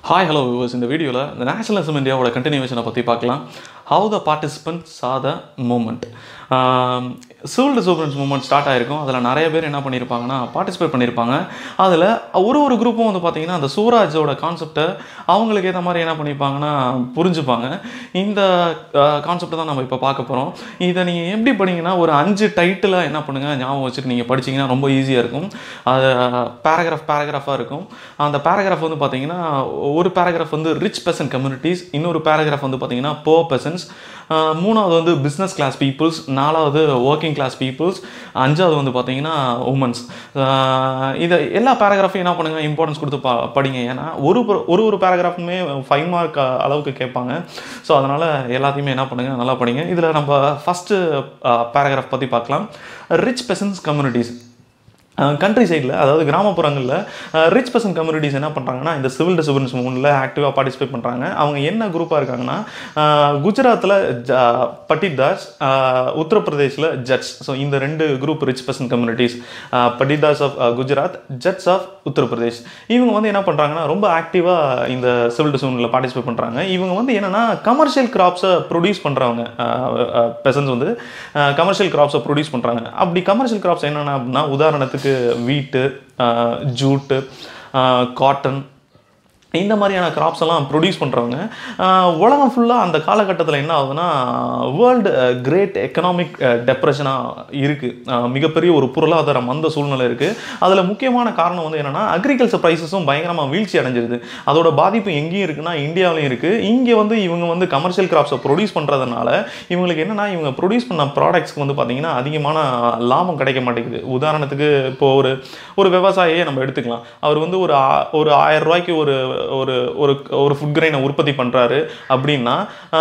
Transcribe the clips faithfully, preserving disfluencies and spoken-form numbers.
Hi, hello viewers. In the video, the Nationalism India would continuation of how the participants saw the movement. Um, civil disobedience movement start ஆயிருக்கும். அதில் நிறைய பேர் என்ன பண்ணியிருப்பாங்கன்னா participate பண்ணியிருப்பாங்க. அதில் ஒரு ஒரு குரூப்பும் வந்து பார்த்தீங்கன்னா அந்த சூராஜோட கான்செப்டை அவங்களுக்கு ஏற்ற மாதிரி என்ன பண்ணியிருப்பாங்கன்னா புரிஞ்சுப்பாங்க. இந்த கான்செப்டை தான் நம்ம இப்போ பார்க்க போகிறோம். இதை நீங்கள் எப்படி படிங்கன்னா ஒரு அஞ்சு டைட்டில் என்ன பண்ணுங்கள் ஞாபகம் வச்சுட்டு நீங்கள் படிச்சிங்கன்னா ரொம்ப ஈஸியாக இருக்கும். அது பேராகிராஃப் பேராகிராஃபாக இருக்கும். அந்த பேராகிராஃப் வந்து பார்த்தீங்கன்னா ஒரு பேராகிராஃப் வந்து ரிச் பெர்சன்ட் கம்யூனிட்டிஸ், இன்னொரு பேராகிராஃப் வந்து பார்த்தீங்கன்னா புவர் பெர்சன்ஸ், மூணாவது வந்து பிஸ்னஸ் கிளாஸ் பீப்புள்ஸ், நாலாவது ஒர்க்கிங் கிளாஸ் பீப்புள்ஸ், அஞ்சாவது வந்து பார்த்தீங்கன்னா உமன்ஸ். இதை எல்லா பேராகிராஃபையும் என்ன பண்ணுங்கள் இம்பார்ட்டன்ஸ் கொடுத்து பா படிங்க. ஏன்னா ஒரு ஒரு ஒரு பேராகிராஃபுமே ஃபைவ் மார்க் அளவுக்கு கேட்பாங்க. ஸோ அதனால் எல்லாத்தையுமே என்ன பண்ணுங்கள் நல்லா படிங்க. இதில் நம்ம ஃபஸ்ட்டு பேராகிராஃப் பற்றி பார்க்கலாம். Rich persons communities. கண்ட்ரி சைடில் அதாவது கிராமப்புறங்களில் ரிச் பர்சன் கம்யூனிட்டிஸ் என்ன பண்ணுறாங்கன்னா இந்த சிவில் டிசோபடியன்ஸ் மூவ்மெண்ட்டில் ஆக்டிவாக பார்ட்டிசிபேட் பண்ணுறாங்க. அவங்க என்ன குரூப்பாக இருக்காங்கன்னா குஜராத்தில் பட்டிதாஸ், உத்தரப்பிரதேஷில் ஜட்ஸ். ஸோ இந்த ரெண்டு group rich person communities, பட்டிதாஸ் of Gujarat, ஜட்ஸ் of Uttar Pradesh. இவங்க வந்து என்ன பண்ணுறாங்கன்னா ரொம்ப ஆக்டிவாக இந்த சிவில் டிசோபடியன்ஸில் பார்ட்டிசிபேட் பண்ணுறாங்க. இவங்க வந்து என்னென்னா கமர்ஷியல் கிராப்ஸை ப்ரொடியூஸ் பண்ணுறவங்க. பெர்சன்ஸ் வந்து கமர்ஷியல் கிராப்ஸை ப்ரொடியூஸ் பண்ணுறாங்க. அப்படி கமர்ஷியல் கிராப்ஸ் என்னென்னா அப்படின்னா உதாரணத்துக்கு வீட்டு, ஜூட்டு, காட்டன், இந்த மாதிரியான கிராப்ஸ் எல்லாம் ப்ரொடியூஸ் பண்ணுறவங்க. உலகம் ஃபுல்லாக அந்த காலகட்டத்தில் என்ன ஆகுதுன்னா வேர்ல்டு கிரேட் எக்கனாமிக் டெப்ரெஷனாக இருக்குது. மிகப்பெரிய ஒரு பொருளாதார மந்த சூழ்நிலை இருக்குது. அதில் முக்கியமான காரணம் வந்து என்னென்னா அக்ரிகல்ச்சர் ப்ரைஸஸும் பயங்கரமாக வீழ்ச்சி அடைஞ்சிருது. அதோட பாதிப்பு எங்கேயும் இருக்குன்னா இந்தியாவிலையும் இருக்குது. இங்கே வந்து இவங்க வந்து கமர்ஷியல் கிராப்ஸை ப்ரொடியூஸ் பண்ணுறதுனால இவங்களுக்கு என்னென்னா இவங்க ப்ரொடியூஸ் பண்ண ப்ராடக்ட்ஸ்க்கு வந்து பார்த்திங்கன்னா அதிகமான லாபம் கிடைக்க மாட்டேங்குது. உதாரணத்துக்கு இப்போது ஒரு ஒரு விவசாயியை நம்ம எடுத்துக்கலாம். அவர் வந்து ஒரு ஒரு ஆயிரம் ரூபாய்க்கு ஒரு ஒரு ஒரு ஒரு ஃபுட் கிரெயினை உற்பத்தி பண்ணுறாரு அப்படின்னா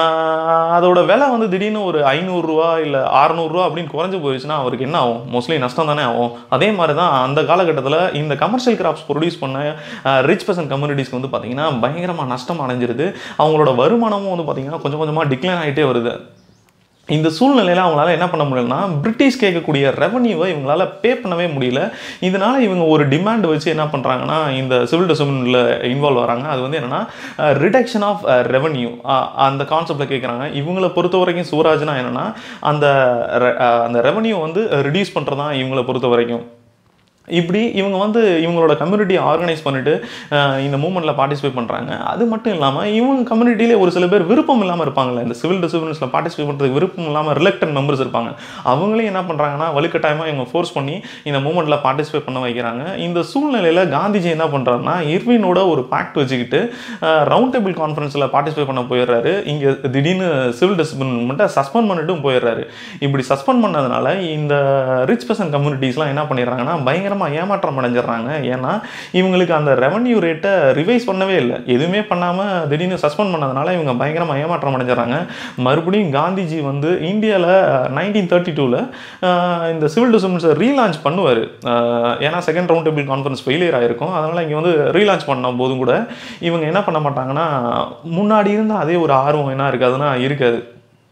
அதோட விலை வந்து திடீர்னு ஒரு ஐநூறுரூவா இல்லை அறநூறுரூவா அப்படின்னு குறைஞ்சி போயிடுச்சுன்னா அவருக்கு என்ன ஆகும்? மோஸ்ட்லி நஷ்டம் தானே ஆகும். அதே மாதிரி தான் அந்த காலகட்டத்தில் இந்த கமர்ஷியல் கிராப்ஸ் ப்ரொடியூஸ் பண்ண ரிச் பர்சன் கம்யூனிட்டிஸ்க்கு வந்து பார்த்திங்கன்னா பயங்கரமாக நஷ்டம் அடைஞ்சிருது. அவங்களோட வருமானமும் வந்து பார்த்திங்கன்னா கொஞ்சம் கொஞ்சமாக டிக்ளைன் ஆகிட்டே வருது. இந்த சூழ்நிலையில் அவங்களால என்ன பண்ண முடியலன்னா பிரிட்டிஷ் கேட்கக்கூடிய ரெவன்யூவை இவங்களால பே பண்ணவே முடியல. இதனால் இவங்க ஒரு டிமாண்ட் வச்சு என்ன பண்ணுறாங்கன்னா இந்த சிவில் டிசோபடியன்ஸில் இன்வால்வ் வராங்க. அது வந்து என்னென்னா ரிடக்ஷன் ஆஃப் ரெவன்யூ அந்த கான்செப்டில் கேட்குறாங்க. இவங்களை பொறுத்த வரைக்கும் சூராஜ்னா என்னென்னா அந்த அந்த ரெவன்யூ வந்து ரிடியூஸ் பண்ணுறது தான் இவங்களை பொறுத்த வரைக்கும். இப்படி இவங்க வந்து இவங்களோட கம்யூனிட்டியை ஆர்கனைஸ் பண்ணிவிட்டு இந்த மூவ்மெண்ட்டில் பார்ட்டிசிபேட் பண்ணுறாங்க. அது மட்டும் இல்லாமல் இவங்க கம்யூனிட்டியிலே ஒரு சில பேர் விருப்பம் இல்லாமல் இருப்பாங்கள்ல, இந்த சிவில் டிசோபடியன்ஸில் பார்ட்டிசிபேட் பண்ணுறதுக்கு விருப்பம் இல்லாமல் ரிலக்டன்ட் மெம்பர்ஸ் இருப்பாங்க. அவங்களையும் என்ன பண்ணுறாங்கன்னா வலுக்கட்டாயமாக இவங்க ஃபோர்ஸ் பண்ணி இந்த மூவ்மெண்ட்டில் பார்ட்டிசிபேட் பண்ண வைக்கிறாங்க. இந்த சூழ்நிலையில் காந்திஜி என்ன பண்ணுறாருன்னா இர்வினோட ஒரு பேக்ட் வச்சுக்கிட்டு ரவுண்ட் டேபிள் கான்ஃபரன்ஸில் பார்ட்டிசிபேட் பண்ண போயிடுறாரு. இங்கே திடீர்னு சிவில் டிசோபடியன்ஸ் மூவ்மெண்ட்டை சஸ்பெண்ட் பண்ணிட்டும் போயிடுறாரு. இப்படி சஸ்பெண்ட் பண்ணதுனால இந்த ரிச் பர்சன் கம்யூனிட்டிஸ்லாம் என்ன பண்ணிடுறாங்கன்னா பயங்கர ஏமாற்றம் அடைஞ்சிடறாங்க. ஏன்னா இவங்களுக்கு அந்த ரெவன்யூ ரேட்டை ரிவைஸ் பண்ணவே இல்லை. எதுவுமே பண்ணாமல் திடீர்னு சஸ்பெண்ட் பண்ணதுனால இவங்க பயங்கரமாக ஏமாற்றம் அடைஞ்சிடறாங்க. மறுபடியும் காந்திஜி வந்து இந்தியாவில் நைன்டீன் தேர்ட்டி டூவில் இந்த சிவில் டிசோபடியன்ஸை ரீலான்ச் பண்ணுவார். ஏன்னா second round table conference failure ஆகிருக்கும். அதனால் இங்கே வந்து ரீலான்ச் பண்ண போதும் கூட இவங்க என்ன பண்ண மாட்டாங்கன்னா முன்னாடி இருந்தால் அதே ஒரு ஆர்வம் என்ன இருக்காதுன்னா இருக்காது.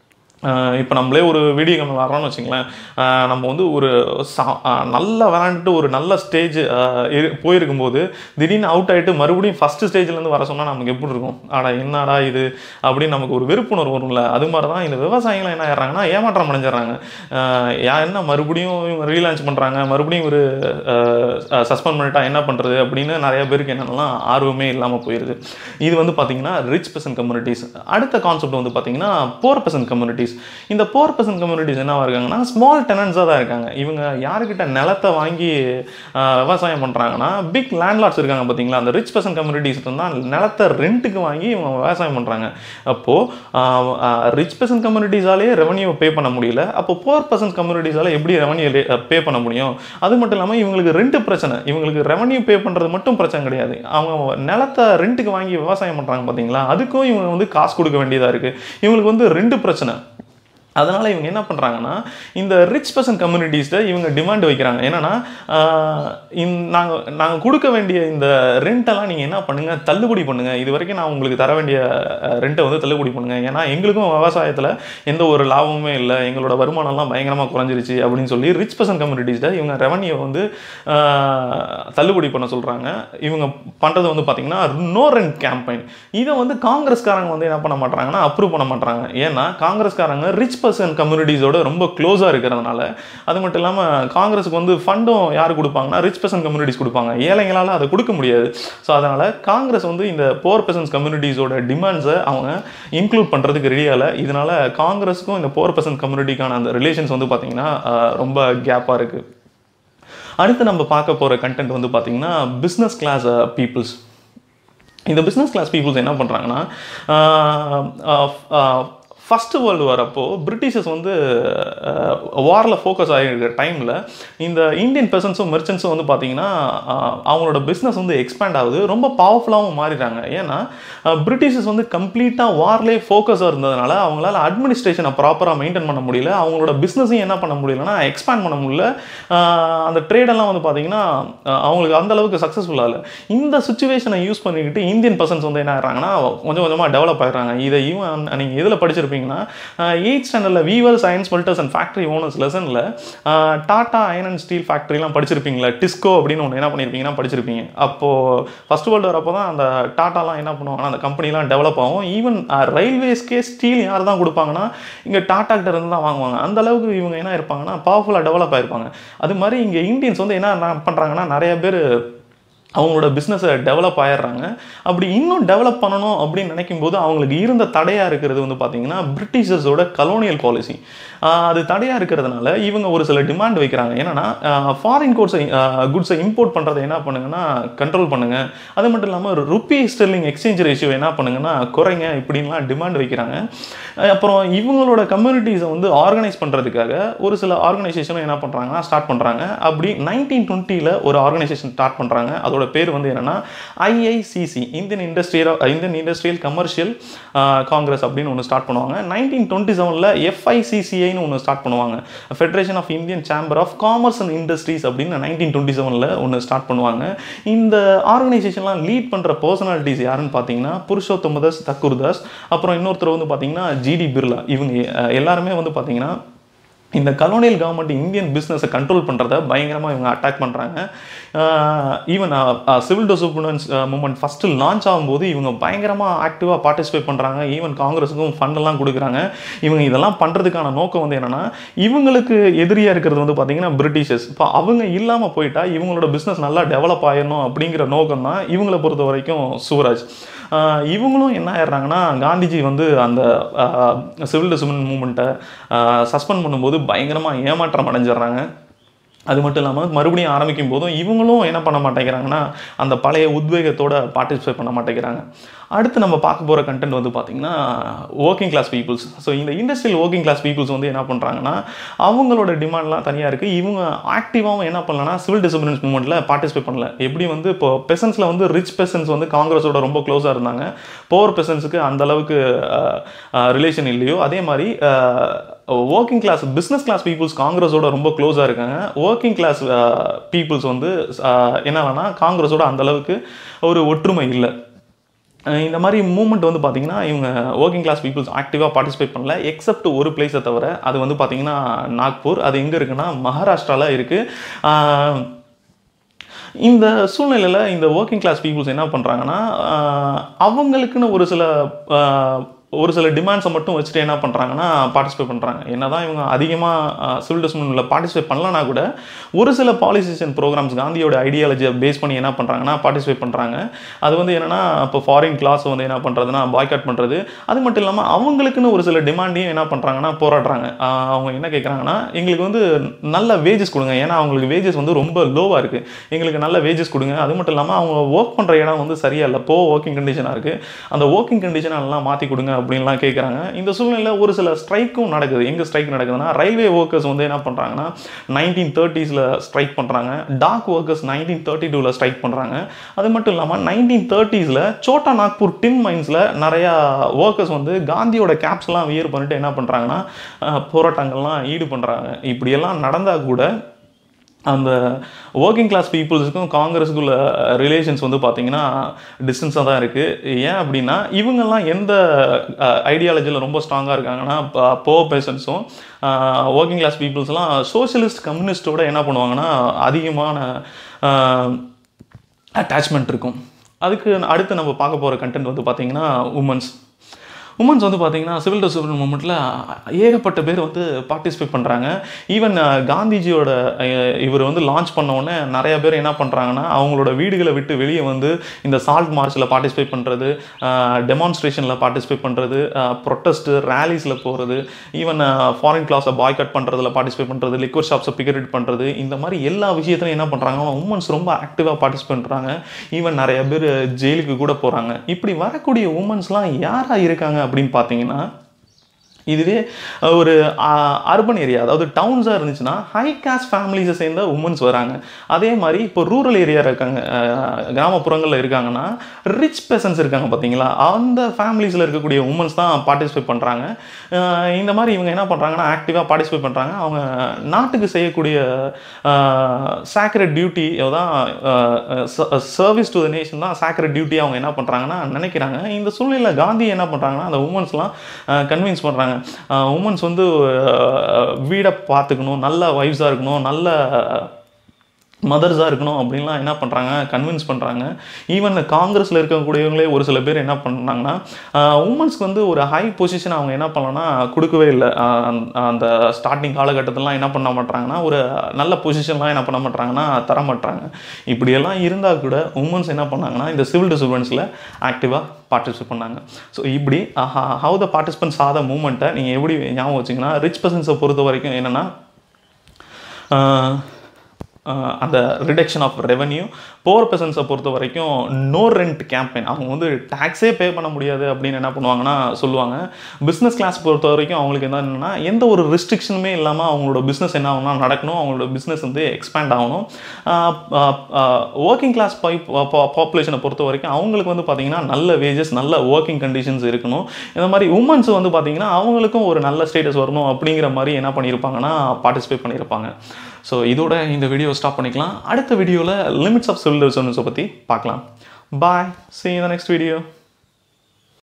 இப்போ நம்மளே ஒரு வீடியோ கேம் விளாட்றோன்னு வச்சுங்களேன். நம்ம வந்து ஒரு சா நல்லா விளாண்டுட்டு ஒரு நல்ல ஸ்டேஜ் போயிருக்கும்போது திடீர்னு அவுட் ஆகிட்டு மறுபடியும் ஃபஸ்ட்டு ஸ்டேஜ்லேருந்து வர சொன்னால் நமக்கு எப்படி இருக்கும்? ஆடா என்னடா இது அப்படின்னு நமக்கு ஒரு வெறுப்புணர்வு வரும்ல. அது மாதிரி தான் இந்த விவசாயிகள் என்ன ஆயிடுறாங்கன்னா ஏமாற்றம் அடைஞ்சிடறாங்க. என்ன மறுபடியும் இவங்க ரீலான்ச் பண்ணுறாங்க, மறுபடியும் ஒரு சஸ்பெண்ட் பண்ணிட்டா என்ன பண்ணுறது அப்படின்னு நிறைய பேருக்கு என்னென்னலாம் ஆர்வமே இல்லாமல் போயிடுது. இது வந்து பார்த்திங்கன்னா ரிச் பர்சன் கம்யூனிட்டிஸ். அடுத்த கான்செப்ட் வந்து பார்த்திங்கன்னா புவர் பர்சன் கம்யூனிட்டிஸ். இந்த புவர் பர்சன் கம்யூனிட்டிஸ் என்னவா இருக்காங்கன்னா ஸ்மால் டெனன்ஸாக தான் இருக்காங்க. இவங்க யாருக்கிட்ட நிலத்தை வாங்கி விவசாயம் பண்ணுறாங்கன்னா பிக் லேண்ட்லார்ட்ஸ் இருக்காங்க பார்த்தீங்களா. அந்த ரிச் பர்சன் கம்யூனிட்டிஸ் தான் நிலத்தை ரெண்ட்டுக்கு வாங்கி இவங்க விவசாயம் பண்ணுறாங்க. அப்போது ரிச் பர்சன் கம்யூனிட்டிஸாலே ரெவன்யூ பே பண்ண முடியல. அப்போ புவர் பர்சன் கம்யூனிட்டிஸால் எப்படி ரெவன்யூ பே பண்ண முடியும்? அது மட்டும் இல்லாமல் இவங்களுக்கு ரெண்ட் பிரச்சனை. இவங்களுக்கு ரெவன்யூ பே பண்ணுறது மட்டும் பிரச்சனை கிடையாது. அவங்க நிலத்தை ரெண்ட்டுக்கு வாங்கி விவசாயம் பண்ணுறாங்க பார்த்தீங்களா, அதுக்கும் இவங்க வந்து காசு கொடுக்க வேண்டியதாக இருக்குது. இவங்களுக்கு வந்து ரெண்டு பிரச்சனை. அதனால் இவங்க என்ன பண்ணுறாங்கன்னா இந்த ரிச் பர்சன் கம்யூனிட்டிஸில் இவங்க டிமாண்ட் வைக்கிறாங்க. என்னென்னா நாங்கள் நாங்கள் கொடுக்க வேண்டிய இந்த ரெண்டெல்லாம் நீங்கள் என்ன பண்ணுங்கள், தள்ளுபடி பண்ணுங்கள். இது வரைக்கும் நான் உங்களுக்கு தர வேண்டிய ரெண்ட்டை வந்து தள்ளுபடி பண்ணுங்கள். ஏன்னா எங்களுக்கும் விவசாயத்தில் எந்த ஒரு லாபமுமே இல்லை, எங்களோட வருமானம்லாம் பயங்கரமாக குறைஞ்சிருச்சு அப்படின்னு சொல்லி ரிச் பர்சன் கம்யூனிட்டிஸில் இவங்க ரெவன்யூ வந்து தள்ளுபடி பண்ண சொல்கிறாங்க. இவங்க பண்ணுறது வந்து பார்த்திங்கன்னா நோ ரெண்ட் கேம்பெயின். இதை வந்து காங்கிரஸ்காரங்க வந்து என்ன பண்ண மாட்டாங்கன்னா அப்ரூவ் பண்ண மாட்டாங்க. ஏன்னா காங்கிரஸ்காரங்க ரிச் பர்சன் கம்யூனிட்டிஸோட ரொம்ப க்ளோஸாக இருக்கிறதுனால. அது மட்டும் இல்லாமல் காங்கிரஸுக்கு வந்து ஃபண்டும் யார் கொடுப்பாங்கன்னா ரிச் பர்சன் கம்யூனிட்டிஸ் கொடுப்பாங்க. ஏழைங்களால் அதை கொடுக்க முடியாது. ஸோ அதனால் காங்கிரஸ் வந்து இந்த போர் பர்சன்ஸ் கம்யூனிட்டிஸோட டிமாண்ட்ஸை அவங்க இன்க்ளூட் பண்ணுறதுக்கு ரெடியாகல. இதனால் காங்கிரஸுக்கும் இந்த போர் பர்சன் கம்யூனிட்டிக்கான அந்த ரிலேஷன்ஸ் வந்து பார்த்திங்கன்னா ரொம்ப கேப்பாக இருக்குது. அடுத்து நம்ம பார்க்க போகிற கண்டென்ட் வந்து பார்த்திங்கன்னா பிஸ்னஸ் கிளாஸ் பீப்புள்ஸ். இந்த பிஸ்னஸ் கிளாஸ் பீப்புள்ஸ் என்ன பண்ணுறாங்கன்னா ஃபஸ்ட்டு வேர்ல்டு வார் அப்போது பிரிட்டிஷர்ஸ் வந்து வாரில் ஃபோக்கஸ் ஆகிருக்கிற டைமில் இந்த இந்தியன் பெர்சன்ஸும் மெர்ச்சன்ஸும் வந்து பார்த்திங்கன்னா அவங்களோட பிஸ்னஸ் வந்து எக்ஸ்பேண்ட் ஆகுது, ரொம்ப பவர்ஃபுல்லாகவும் மாறிடுறாங்க. ஏன்னா பிரிட்டிஷர்ஸ் வந்து கம்ப்ளீட்டாக வார்லேயே ஃபோக்கஸாக இருந்ததுனால அவங்களால அட்மினிஸ்ட்ரேஷனை ப்ராப்பராக மெயின்டைன் பண்ண முடியல, அவங்களோட பிஸ்னஸையும் என்ன பண்ண முடியலன்னா எக்ஸ்பேண்ட் பண்ண முடியல. அந்த ட்ரேடெல்லாம் வந்து பார்த்திங்கன்னா அவங்களுக்கு அந்தளவுக்கு சக்ஸஸ்ஃபுல்லாக இல்லை. இந்த சுச்சுவேஷனை யூஸ் பண்ணிக்கிட்டு இந்தியன் பர்சன்ஸ் வந்து என்ன ஆகிறாங்கன்னா கொஞ்சம் கொஞ்சமாக டெவலப் ஆகிடுறாங்க. இதை இவன் நீங்கள் இதில் படிச்சிருப்பீங்க எயிட் ஸ்டாண்டர்டில் weavers iron smelters and factory owners லெசனில் டாடா அயன் அண்ட் ஸ்டீல் ஃபேக்ட்ரிலாம் படிச்சிருப்பீங்களா, டிஸ்கோ அப்படின்னு ஒன்று என்ன பண்ணியிருப்பீங்கன்னா படிச்சிருப்பீங்க. அப்போது ஃபர்ஸ்ட் வேர்ல்டு வார் அப்போ தான் அந்த டாட்டாலாம் என்ன பண்ணுவாங்கன்னா அந்த கம்பெனிலாம் டெவலப் ஆகும். ஈவன் ரயில்வேஸ்க்கே ஸ்டீல் யார் தான் கொடுப்பாங்கன்னா இங்கே டாடா கிட்ட இருந்து தான் வாங்குவாங்க. அந்த அளவுக்கு இவங்க என்ன இருப்பாங்கன்னா பவர்ஃபுல்லாக டெவலப் ஆகிருப்பாங்க. அது மாதிரி இங்கே இந்தியன்ஸ் வந்து என்ன பண்ணுறாங்கன்னா நிறைய பேர் அவங்களோட பிஸ்னஸை டெவலப் ஆகிடுறாங்க. அப்படி இன்னும் டெவலப் பண்ணணும் அப்படின்னு நினைக்கும் போது அவங்களுக்கு இருந்த தடையாக இருக்கிறது வந்து பார்த்திங்கன்னா பிரிட்டிஷர்ஸோட கலோனியல் பாலிசி. அது தடையாக இருக்கிறதுனால இவங்க ஒரு சில டிமாண்ட் வைக்கிறாங்க. என்னென்னா ஃபாரின் கோட்ஸை குட்ஸை இம்போர்ட் பண்ணுறதை என்ன பண்ணுங்கன்னா கண்ட்ரோல் பண்ணுங்கள், அது மட்டும் இல்லாமல் ருப்பி ஸ்டெர்லிங் எக்ஸ்சேஞ்ச் ரேஷியோ என்ன பண்ணுங்கன்னா குறைங்க, இப்படின்லாம் டிமாண்ட் வைக்கிறாங்க. அப்புறம் இவங்களோட கம்யூனிட்டிஸை வந்து ஆர்கனைஸ் பண்ணுறதுக்காக ஒரு சில ஆர்கனைசேஷனும் என்ன பண்ணுறாங்கன்னா ஸ்டார்ட் பண்ணுறாங்க. அப்படி நைன்டீன் டுவெண்ட்டியில் ஒரு ஆர்கனைசேஷன் ஸ்டார்ட் பண்ணுறாங்க. அதோட பேர் வந்து என்னன்னா IICC, Indian industrial Indian industrial commercial congress அப்படின்னு ஒன்று ஸ்டார்ட் பண்ணுவாங்க. நைன்டீன் டுவெண்ட்டி செவனில் எஃப்ஐசிசிஐன்னு ஒன்று ஸ்டார்ட் பண்ணுவாங்க, federation of Indian chamber of commerce and industries அப்படின்னு நைன்டீன் டுவெண்ட்டி செவனில் ஒன்று ஸ்டார்ட் பண்ணுவாங்க. இந்த ஆர்கனைசேஷன்லாம் லீட் பண்ணுற பர்சனாலிட்டிஸ் யாருன்னு பார்த்தீங்கன்னா புருஷோத்தம தாஸ் தக்கூர்தாஸ், அப்புறம் இன்னொருத்தர் வந்து பார்த்தீங்கன்னா ஜிடி பிர்லா. இவங்க எல்லாருமே வந்து பார்த்தீங்கன்னா இந்த கலோனியல் கவர்மெண்ட் இந்தியன் பிஸ்னஸை கண்ட்ரோல் பண்ணுறத பயங்கரமாக இவங்க அட்டாக் பண்ணுறாங்க. Even civil disobedience movement first launch ஆகும்போது இவங்க பயங்கரமாக ஆக்டிவாக பார்ட்டிசிபேட் பண்ணுறாங்க. ஈவன் காங்கிரஸுக்கும் ஃபண்டெல்லாம் கொடுக்குறாங்க. இவங்க இதெல்லாம் பண்ணுறதுக்கான நோக்கம் வந்து என்னென்னா இவங்களுக்கு எதிரியாக இருக்கிறது வந்து பார்த்திங்கன்னா பிரிட்டிஷர்ஸ். இப்போ அவங்க இல்லாமல் போயிட்டா இவங்களோட பிஸ்னஸ் நல்லா டெவலப் ஆகிடணும் அப்படிங்கிற நோக்கம் தான் இவங்களை பொறுத்த வரைக்கும் சூராஜ். இவங்களும் என்ன ஆயிடுறாங்கன்னா காந்திஜி வந்து அந்த சிவில் டிசோபியன்ஸ் மூமெண்ட்டை சஸ்பெண்ட் பண்ணும்போது பயங்கரமாக ஏமாற்றம் அடைஞ்சிடுறாங்க. அது மட்டும் இல்லாமல் மறுபடியும் ஆரம்பிக்கும் போதும் இவங்களும் என்ன பண்ண மாட்டேங்கிறாங்கன்னா அந்த பழைய உத்வேகத்தோட பார்ட்டிசிபேட் பண்ண மாட்டேங்கிறாங்க. அடுத்து நம்ம பார்க்க போகிற கண்டென்ட் வந்து பார்த்திங்கன்னா ஒர்க்கிங் கிளாஸ் பீப்புள்ஸ். ஸோ இந்த இண்டஸ்ட்ரியல் ஒர்க்கிங் கிளாஸ் பீப்புள்ஸ் வந்து என்ன பண்ணுறாங்கன்னா அவங்களோட டிமாண்ட்லாம் தனியாக இருக்குது. இவங்க ஆக்டிவாகவும் என்ன பண்ணலன்னா சிவில் டிசோபியன்ஸ் மூமெண்ட்டில் பார்ட்டிசிபேட் பண்ணல. எப்படி வந்து இப்போ பெசன்ஸில் வந்து ரிச் பெசன்ஸ் வந்து காங்கிரஸோட ரொம்ப க்ளோஸாக இருந்தாங்க, போர் பெசன்ஸுக்கு அந்தளவுக்கு ரிலேஷன் இல்லையோ அதே மாதிரி working class business class peoples காங்கிரஸோட ரொம்ப க்ளோஸாக இருக்காங்க. ஒர்க்கிங் கிளாஸ் பீப்புள்ஸ் வந்து என்னன்னா காங்கிரஸோட அந்தளவுக்கு ஒரு ஒற்றுமை இல்லை. இந்த மாதிரி மூமெண்ட் வந்து பார்த்திங்கன்னா இவங்க ஒர்க்கிங் கிளாஸ் பீப்புள்ஸ் ஆக்டிவாக பார்ட்டிசிபேட் பண்ணல எக்ஸப்ட் ஒரு பிளேஸை தவிர. அது வந்து பார்த்திங்கன்னா நாக்பூர். அது எங்கே இருக்குன்னா மகாராஷ்டிராவில் இருக்குது. இந்த சூழ்நிலையில் இந்த ஒர்க்கிங் கிளாஸ் பீப்புள்ஸ் என்ன பண்ணுறாங்கன்னா அவங்களுக்குன்னு ஒரு சில ஒரு சில டிமாண்ட்ஸை மட்டும் வச்சுட்டு என்ன பண்ணுறாங்கன்னா பார்ட்டிசிபேட் பண்ணுறாங்க. என்ன தான் இவங்க அதிகமாக சிவில் டிசோபியன்ஸில் பார்ட்டிசிபேட் பண்ணலனா கூட ஒரு சில பாலிசிஸ் அண்ட் ப்ரோக்ராம்ஸ் காந்தியோட ஐடியாலஜியை பேஸ் பண்ணி என்ன பண்ணுறாங்கன்னா பார்ட்டிசிபேட் பண்ணுறாங்க. அது வந்து என்னென்னா இப்போ ஃபாரின் கிளாஸ் வந்து என்ன பண்ணுறதுன்னா பாய்காட் பண்ணுறது. அது மட்டும் இல்லாமல் அவங்களுக்குன்னு ஒரு சில டிமாண்டையும் என்ன பண்ணுறாங்கன்னா போராடுறாங்க. அவங்க என்ன கேட்குறாங்கன்னா எங்களுக்கு வந்து நல்ல வேஜஸ் கொடுங்க, ஏன்னா அவங்களுக்கு வேஜஸ் வந்து ரொம்ப லோவாக இருக்குது, எங்களுக்கு நல்ல வேஜஸ் கொடுங்க. அது மட்டும் இல்லாமல் அவங்க ஒர்க் பண்ணுற இடம் வந்து சரியாக இல்லை, போ ஒர்க்கிங் கண்டிஷனாக இருக்குது, அந்த ஒர்க்கிங் கண்டிஷனை எல்லாம் மாற்றி கொடுங்க அப்படின்லாம் கேட்குறாங்க. இந்த சூழ்நிலையில் ஒரு சில ஸ்ட்ரைக்கும் நடக்குது. எங்கே ஸ்ட்ரைக் நடக்குதுன்னா, ரயில்வே ஒர்க்கர்ஸ் வந்து என்ன பண்ணுறாங்கன்னா நைன்டீன் தேர்ட்டிஸில் ஸ்ட்ரைக் பண்ணுறாங்க. டாக் ஒர்க்கர்ஸ் நைன்டீன் தேர்ட்டி டூவில் ஸ்ட்ரைக் பண்ணுறாங்க. அது மட்டும் இல்லாமல் நைன்டீன் தேர்ட்டிஸில் சோட்டா நாக்பூர் டின் மைன்ஸில் நிறையா ஒர்க்கர்ஸ் வந்து காந்தியோட கேப்ஸ்லாம் வியர் பண்ணிட்டு என்ன பண்ணுறாங்கன்னா போராட்டங்கள்லாம் ஈடு பண்ணுறாங்க. இப்படியெல்லாம் நடந்தால் கூட அந்த ஒர்க்கிங் கிளாஸ் பீப்புள்ஸுக்கும் காங்கிரஸுக்குள்ள ரிலேஷன்ஸ் வந்து பார்த்திங்கன்னா டிஸ்டன்ஸாக தான் இருக்குது. ஏன் அப்படின்னா இவங்கெல்லாம் எந்த ஐடியாலஜியில் ரொம்ப ஸ்ட்ராங்காக இருக்காங்கன்னா புவர் பெர்சன்ஸும் ஒர்க்கிங் கிளாஸ் பீப்புள்ஸ்லாம் சோஷியலிஸ்ட் கம்யூனிஸ்டோட என்ன பண்ணுவாங்கன்னா அதிகமான அட்டாச்மெண்ட் இருக்கும். அதுக்கு அடுத்து நம்ம பார்க்க போகிற கண்டென்ட் வந்து பார்த்திங்கன்னா உமன்ஸ் உமன்ஸ் வந்து பார்த்திங்கன்னா சிவில் டிசோபியன்ஸ் மூமெண்ட்டில் ஏகப்பட்ட பேர் வந்து பார்ட்டிசிபேட் பண்ணுறாங்க. ஈவன் காந்திஜியோட இவர் வந்து லான்ச் பண்ணோடனே நிறைய பேர் என்ன பண்ணுறாங்கன்னா அவங்களோட வீடுகளை விட்டு வெளியே வந்து இந்த சால்ட் மார்ச்சில் பார்ட்டிசிபேட் பண்ணுறது, டெமான்ஸ்ட்ரேஷனில் பார்ட்டிசிபேட் பண்ணுறது, ப்ரொட்டஸ்ட்டு ரேலிஸில் போகிறது, ஈவன் ஃபாரின் கிளாஸை பாய்கட் பண்ணுறதுல பார்ட்டிசிபேட் பண்ணுறது, லிக்வர் ஷாப்ஸை பிகரெட் பண்ணுறது, இந்த மாதிரி எல்லா விஷயத்துலையும் என்ன பண்ணுறாங்கன்னா உமன்ஸ் ரொம்ப ஆக்டிவாக பார்ட்டிசிபேட் பண்ணுறாங்க. ஈவன் நிறைய பேர் ஜெயிலுக்கு கூட போகிறாங்க. இப்படி வரக்கூடிய உமன்ஸ்லாம் யாராக இருக்காங்க அப்படின்னு பார்த்தீங்கன்னா, இதுவே ஒரு அர்பன் ஏரியா அதாவது டவுன்ஸாக இருந்துச்சுன்னா ஹை காஸ்ட் ஃபேமிலிஸை சேர்ந்த உமன்ஸ் வராங்க. அதே மாதிரி இப்போ ரூரல் ஏரியா இருக்காங்க, கிராமப்புறங்களில் இருக்காங்கன்னா ரிச் பெர்சன்ஸ் இருக்காங்க பார்த்தீங்களா, அந்த ஃபேமிலிஸில் இருக்கக்கூடிய உமன்ஸ் தான் பார்ட்டிசிபேட் பண்ணுறாங்க. இந்த மாதிரி இவங்க என்ன பண்ணுறாங்கன்னா ஆக்டிவாக பார்ட்டிசிபேட் பண்ணுறாங்க. அவங்க நாட்டுக்கு செய்யக்கூடிய சாக்ரெட் டியூட்டி தான் சர்வீஸ் டு த நேஷன் தான் சாக்ரெட் டியூட்டி அவங்க என்ன பண்ணுறாங்கன்னா நினைக்கிறாங்க. இந்த சூழ்நிலையில் காந்தி என்ன பண்ணுறாங்கன்னா அந்த உமன்ஸ்லாம் கன்வின்ஸ் பண்ணுறாங்க. உமன்ஸ் வந்து வீடை பார்த்துக்கணும், நல்ல வைஃப்ஸாக இருக்கணும், நல்ல மதர்ஸாக இருக்கணும் அப்படின்லாம் என்ன பண்ணுறாங்க கன்வின்ஸ் பண்ணுறாங்க. ஈவன் காங்கிரஸில் இருக்கக்கூடியவங்களே ஒரு சில பேர் என்ன பண்ணுறாங்கன்னா உமன்ஸ்க்கு வந்து ஒரு ஹை பொசிஷன் அவங்க என்ன பண்ணலாம்னா கொடுக்கவே இல்லை. அந்த ஸ்டார்டிங் காலகட்டத்திலலாம் என்ன பண்ண மாட்டாங்கன்னா ஒரு நல்ல பொசிஷன்லாம் என்ன பண்ண மாட்டாங்கன்னா தர மாட்டாங்க. இப்படியெல்லாம் இருந்தால் கூட உமன்ஸ் என்ன பண்ணாங்கன்னா இந்த சிவில் டிசோபியன்ஸில் ஆக்டிவாக பார்ட்டிசிபேட் பண்ணாங்க. ஸோ இப்படி ஹவு த பார்ட்டிசிபென்ட்ஸ் ஆத மூமெண்ட்டை நீங்கள் எப்படி ஞாபகம் வச்சிங்கன்னா ரிச் பர்சன்ஸை பொறுத்த வரைக்கும் என்னென்னா அந்த ரிடக்ஷன் ஆஃப் ரெவன்யூ, புவர் பெர்சன்ஸை பொறுத்த வரைக்கும் நோ ரெண்ட் கேம்பெயின், அவங்க வந்து டேக்ஸே பே பண்ண முடியாது அப்படின்னு என்ன பண்ணுவாங்கன்னா சொல்லுவாங்க. பிஸ்னஸ் கிளாஸ் பொறுத்த வரைக்கும் அவங்களுக்கு என்னன்னா எந்த ஒரு ரெஸ்ட்ரிக்ஷனுமே இல்லாமல் அவங்களோட பிஸ்னஸ் என்ன ஆகணும்னா நடக்கணும், அவங்களோட பிஸ்னஸ் வந்து எக்ஸ்பேண்ட் ஆகணும். ஒர்க்கிங் கிளாஸ் பாப்புலேஷனை பொறுத்த வரைக்கும் அவங்களுக்கு வந்து பார்த்திங்கன்னா நல்ல வேஜஸ், நல்ல ஒர்க்கிங் கண்டிஷன்ஸ் இருக்கணும். இந்த மாதிரி உமன்ஸ் வந்து பார்த்திங்கன்னா அவங்களுக்கும் ஒரு நல்ல ஸ்டேட்டஸ் வரணும் அப்படிங்கிற மாதிரி என்ன பண்ணியிருப்பாங்கன்னா பார்ட்டிசிபேட் பண்ணியிருப்பாங்க. ஸோ இதோட இந்த வீடியோ ஸ்டாப் பண்ணிக்கலாம். அடுத்த வீடியோவில் லிமிட்ஸ் ஆஃப் சிவில் டிசோபியன்ஸை பற்றி பார்க்கலாம். பாய், see you in the next video.